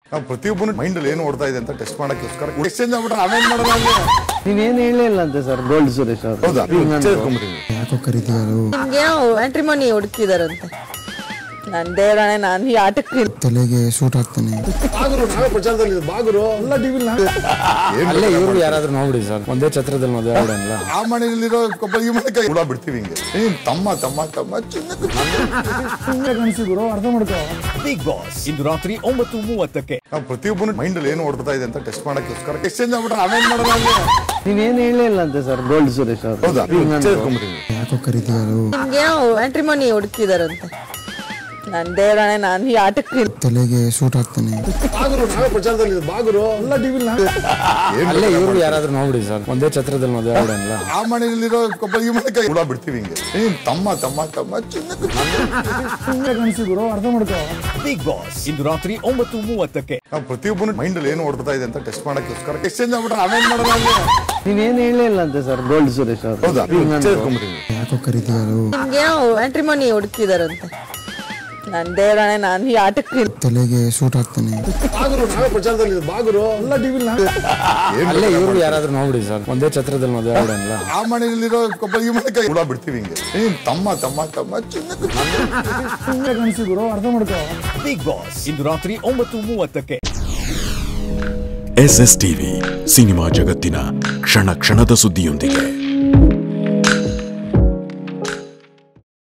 ನಾವು ಪ್ರತಿಯೊಬ್ಬನ ಮೈಂಡ್ ಅಲ್ಲಿ ಏನು ಓಡ್ತಾ ಇದೆ ಅಂತ ಟೆಸ್ಟ್ ಮಾಡಕ್ಕೋಸ್ಕರ ಎಕ್ಸ್ಚೇಂಜ್ ಆಗ್ಬಿಟ್ರೆ ಆಮೇಲೆ ಮಾಡೋಣ ನೀವೇನು ಹೇಳಿಲ್ಲ ಅಂತೆ ಸರ್ ಗೋಲ್ಡ್ ಸುರೇಶ್ ಅವರು. ಹೌದಾ? ಯಾಕೋ ಕರೀತಿದ್ರು. ನಿಮ್ಗೆ ಮ್ಯಾಟ್ರಿಮೋನಿ ಹುಡುಕಿದಾರಂತೆ. ನಾನು ದೇವರಾಣೆ ನಾನು ಈ ಆಟಕ್ಕೆ ತಲೆಗೆ ಸೂಟ್ ಆಗ್ತಾನೆ. ಪ್ರಚಾರದಲ್ಲಿ ಬಾಗುರು ಎಲ್ಲ ಟಿವಿ ಅಲ್ಲೇ ಇವ್ರು ಯಾರಾದ್ರೂ ನೋಡ್ಬಿಡಿ ಸರ್, ಒಂದೇ ಛತ್ರದಲ್ಲಿ ಮದುವೆ ಆಡಲ್ಲ. ಆ ಮನೆಯಲ್ಲಿರೋ ಕೊಬ್ಬ ಈ ಮನೆ ಕೈ ಹುಳ ಬಿಡ್ತೀವಿ ಹಿಂಗೆ. ತಮ್ಮ ತಮ್ಮ ತಮ್ಮ ಕನಸಿದ್ರು ಅರ್ಥ ಮಾಡ್ಕೋ. ಬಿಗ್ ಬಾಸ್ ಇಂದು ರಾತ್ರಿ 9:30ಕ್ಕೆ. ನಾವು ಪ್ರತಿಯೊಬ್ಬನ ಮೈಂಡ್ ಅಲ್ಲಿ ಏನು ಓಡ್ತಾ ಇದೆ ಅಂತ ಟೆಸ್ಟ್ ಮಾಡಕ್ಕೋಸ್ಕರ ಎಕ್ಸ್ಚೇಂಜ್ ಆಗ್ಬಿಟ್ರೆ ಆಮೇಲೆ ಮಾಡೋಣ. ನೀವೇನು ಹೇಳಿಲ್ಲ ಅಂತೆ ಸರ್ ಗೋಲ್ಡ್ ಸುರೇಶ್ ಅವರು. ಹೌದಾ? ಯಾಕೋ ಕರೀತಿದ್ರು. ನಿಮ್ಗೆ ಮ್ಯಾಟ್ರಿಮೋನಿ ಹುಡುಕಿದಾರಂತೆ. ನಾನು ದೇವರಾಣೆ ನಾನು ಈ ಆಟಕ್ಕೆ ತಲೆಗೆ ಸೂಟ್ ಆಗ್ತಾನೆ. ಪ್ರಚಾರದಲ್ಲಿ ಬಾಗುರು ಎಲ್ಲ ಟಿವಿ ಅಲ್ಲೇ ಇವ್ರು ಯಾರಾದ್ರೂ ನೋಡ್ಬಿಡಿ ಸರ್, ಒಂದೇ ಛತ್ರದಲ್ಲಿ ಮದುವೆ ಆಡಲ್ಲ. ಆ ಮನೆಯಲ್ಲಿರೋ ಕೊಬ್ಬ ಈ ಮನೆ ಕೈ ಹುಳ ಬಿಡ್ತೀವಿ ಹಿಂಗೆ. ತಮ್ಮ ತಮ್ಮ ತಮ್ಮ ಕನಸಿದ್ರು ಅರ್ಥ ಮಾಡ್ಕೋ. ಬಿಗ್ ಬಾಸ್ ಇಂದು ರಾತ್ರಿ 9:30ಕ್ಕೆ. ನಾವು ಪ್ರತಿಯೊಬ್ಬನ ಮೈಂಡ್ ಅಲ್ಲಿ ಏನು ಓಡ್ತಾ ಇದೆ ಅಂತ ಟೆಸ್ಟ್ ಮಾಡಕ್ಕೋಸ್ಕರ ಎಕ್ಸ್ಚೇಂಜ್ ಆಗ್ಬಿಟ್ರೆ ಆಮೇಲೆ ಮಾಡೋಣ. ನೀವೇನು ಹೇಳಿಲ್ಲ ಅಂತೆ ಸರ್ ಗೋಲ್ಡ್ ಸುರೇಶ್ ಅವರು. ಹೌದಾ? ಯಾಕೋ ಕರೀತಿದ್ರು. ನಿಮ್ಗೆ ಮ್ಯಾಟ್ರಿಮೋನಿ ಹುಡುಕಿದಾರಂತೆ. ನಾನು ದೇವರಾಣೆ ನಾನು ಈ ಆಟಕ್ಕೆ ತಲೆಗೆ ಸೂಟ್ ಆಗ್ತಾನೆ. ಪ್ರಚಾರದಲ್ಲಿ ಬಾಗುರು ಎಲ್ಲ ಟಿವಿ ಅಲ್ಲೇ ಇವ್ರು ಯಾರಾದ್ರೂ ನೋಡ್ಬಿಡಿ ಸರ್, ಒಂದೇ ಛತ್ರದಲ್ಲಿ ಮದುವೆ ಆಡಲ್ಲ. ಆ ಮನೆಯಲ್ಲಿರೋ ಕೊಬ್ಬ ಈ ಮನೆ ಕೈ ಹುಳ ಬಿಡ್ತೀವಿ ಹಿಂಗೆ. ತಮ್ಮ ತಮ್ಮ ತಮ್ಮ ಕನಸಿದ್ರು ಅರ್ಥ ಮಾಡ್ಕೋ. ಬಿಗ್ ಬಾಸ್ ಇಂದು ರಾತ್ರಿ 9:30ಕ್ಕೆ. SStv ಸಿನಿಮಾ ಜಗತ್ತಿನ ಕ್ಷಣ ಕ್ಷಣದ ಸುದ್ದಿಯೊಂದಿಗೆ.